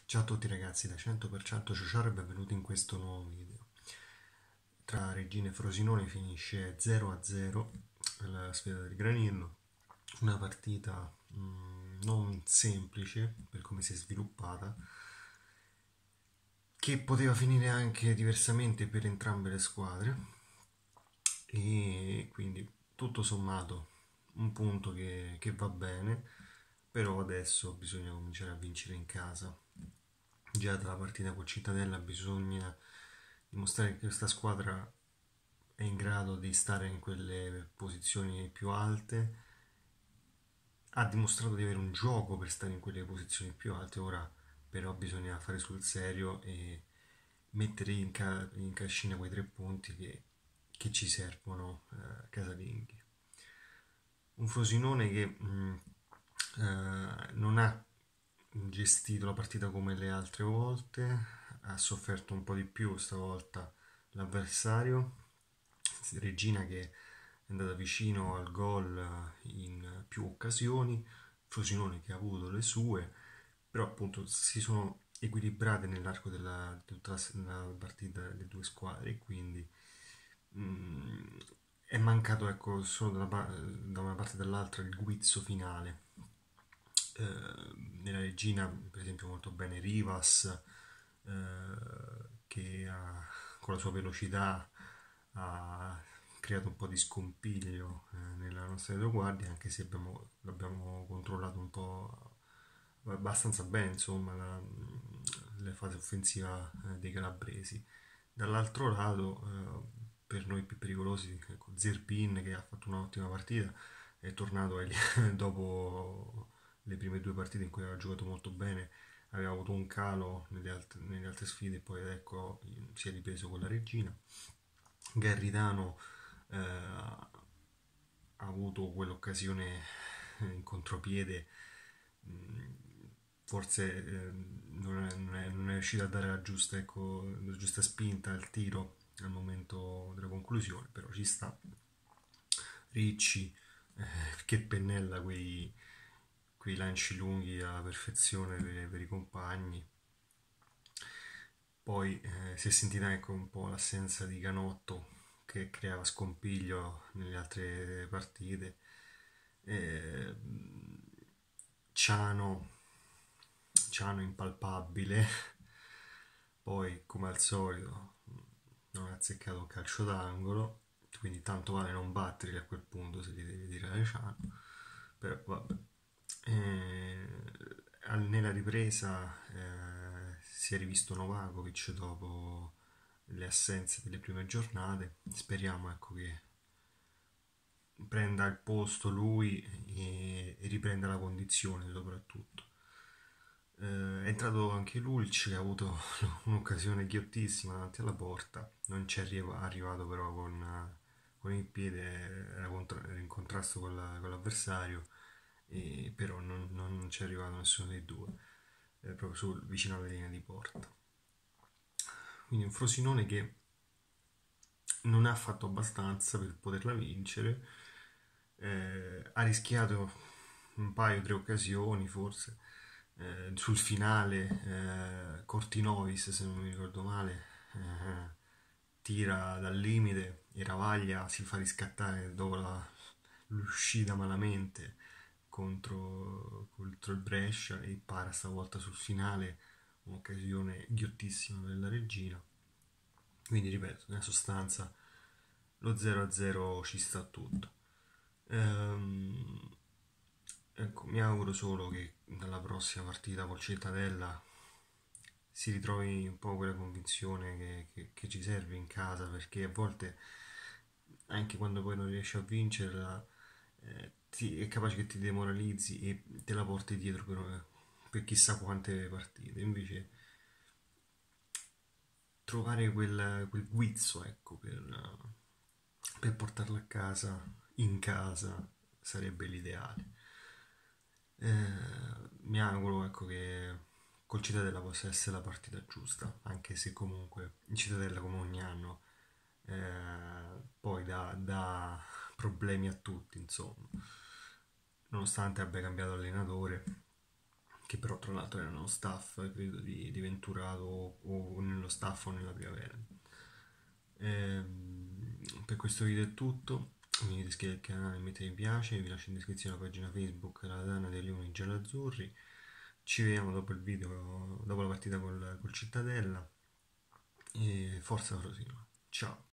Ciao a tutti ragazzi da 100% Ciociaro e benvenuti in questo nuovo video. Tra Regina e Frosinone finisce 0-0 la sfida del Granillo, una partita non semplice per come si è sviluppata, che poteva finire anche diversamente per entrambe le squadre e quindi tutto sommato un punto che va bene, però adesso bisogna cominciare a vincere in casa. Già dalla partita con Cittadella bisogna dimostrare che questa squadra è in grado di stare in quelle posizioni più alte, ha dimostrato di avere un gioco per stare in quelle posizioni più alte, ora però bisogna fare sul serio e mettere in cascina quei 3 punti che ci servono casalinghi. Un Frosinone che non ha gestito la partita come le altre volte, ha sofferto un po' di più stavolta l'avversario. Regina che è andata vicino al gol in più occasioni, Frosinone che ha avuto le sue, però appunto si sono equilibrate nell'arco della tutta la partita le due squadre, quindi mm, è mancato ecco, solo da una parte e dall'altra il guizzo finale. Nella Regina, per esempio, molto bene Rivas, che con la sua velocità ha creato un po' di scompiglio nella nostra retroguardia, anche se l'abbiamo controllato un po' abbastanza bene, insomma, la fase offensiva dei calabresi. Dall'altro lato, per noi più pericolosi, ecco, Zerbin che ha fatto un'ottima partita, è tornato dopo le prime 2 partite in cui aveva giocato molto bene, aveva avuto un calo nelle altre sfide e poi ecco si è ripreso con la Regina. Garridano ha avuto quell'occasione in contropiede, forse non è riuscito a dare ecco, la giusta spinta al tiro al momento della conclusione, però ci sta. Ricci che pennella quei lanci lunghi alla perfezione per i compagni. Poi si è sentita ecco, un po' l'assenza di Canotto che creava scompiglio nelle altre partite. Eh, Ciano, Ciano impalpabile, poi come al solito non ha azzeccato un calcio d'angolo, quindi tanto vale non batterli a quel punto se li devi tirare Ciano, però vabbè. Nella ripresa si è rivisto Novakovic dopo le assenze delle prime giornate, speriamo ecco, che prenda il posto lui e riprenda la condizione soprattutto. È entrato anche Lulic che ha avuto un'occasione ghiottissima davanti alla porta, non ci è arrivato però con il piede, era in contrasto con l'avversario, però non ci è arrivato nessuno dei due, proprio vicino alla linea di porta. Quindi un Frosinone che non ha fatto abbastanza per poterla vincere, ha rischiato un paio, 3 occasioni forse, sul finale Cortinovis se non mi ricordo male tira dal limite e Ravaglia si fa riscattare dopo l'uscita malamente contro il Brescia e para stavolta sul finale, un'occasione ghiottissima per la Regina. Quindi ripeto, nella sostanza lo 0-0 ci sta tutto. Ecco, mi auguro solo che dalla prossima partita col Cittadella si ritrovi un po' quella convinzione che ci serve in casa, perché a volte anche quando poi non riesci a vincerla è capace che ti demoralizzi e te la porti dietro per chissà quante partite. Invece trovare quel guizzo ecco, per portarla a casa, in casa, sarebbe l'ideale. Mi auguro ecco, che col Cittadella possa essere la partita giusta, anche se comunque il Cittadella come ogni anno poi dà problemi a tutti, insomma. Nonostante abbia cambiato allenatore, che però tra l'altro erano staff, credo, di Venturato o nello staff o nella primavera. Per questo video è tutto. Non venite iscritti al canale, mettete mi piace, vi lascio in descrizione la pagina Facebook La Dana dei Leoni Gialloazzurri. Ci vediamo dopo il video, dopo la partita col Cittadella e forza Frosinone. Ciao!